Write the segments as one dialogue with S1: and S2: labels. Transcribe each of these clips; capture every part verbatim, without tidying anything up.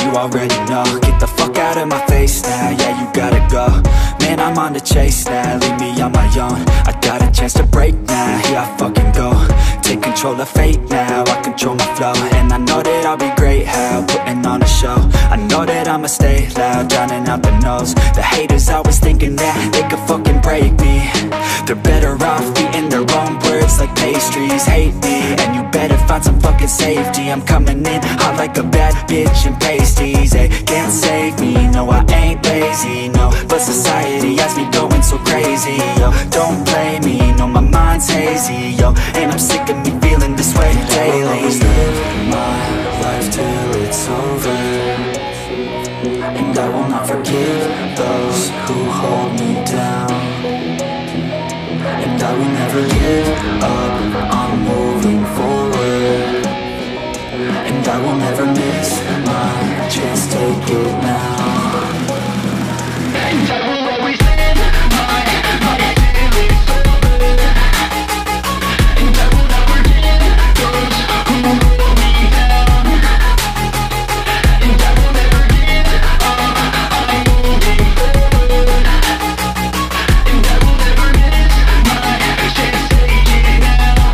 S1: you already know. Get the fuck out of my face now, yeah, you gotta go. Man, I'm on the chase now, leave me on my own. I got a chance to break now, here I fucking go. Take control of fate now, I control my flow. And I know that I'll be great, how, putting on a show. I know that I'ma stay loud, drowning out the noise. The haters always thinking that they could fucking break me. They're better off eating their own words like pastries. Hate me, and you better find some fucking safety. I'm coming in hot like a bad bitch in pasties. They can't save me, no I ain't lazy, no. But society has me going so crazy, yo. Don't play me, no my mind's hazy, yo. And I'm sick of me feeling this way daily. I'll always live my life till it's over, and I will not forgive those who hold me down. And I will never give up, I'm moving forward. And I will never miss my chance, take it now. And I will always live my life till it's over, and I will not forgive those who hold me down. And I will never give up, I'm moving forward. And I will never miss my chance, take it now.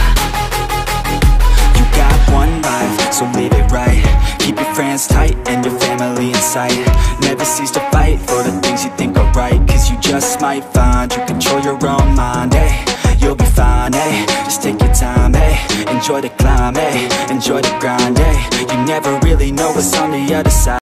S1: You got one life, so live it right. Keep your friends tight and your family in sight. Never cease to fight for the things you think are right, cause you just might find you control your own mind, eh? You'll be fine, eh? Just take your time, eh? Enjoy the climb, eh? Enjoy the grind, eh? You never really know what's on the other side.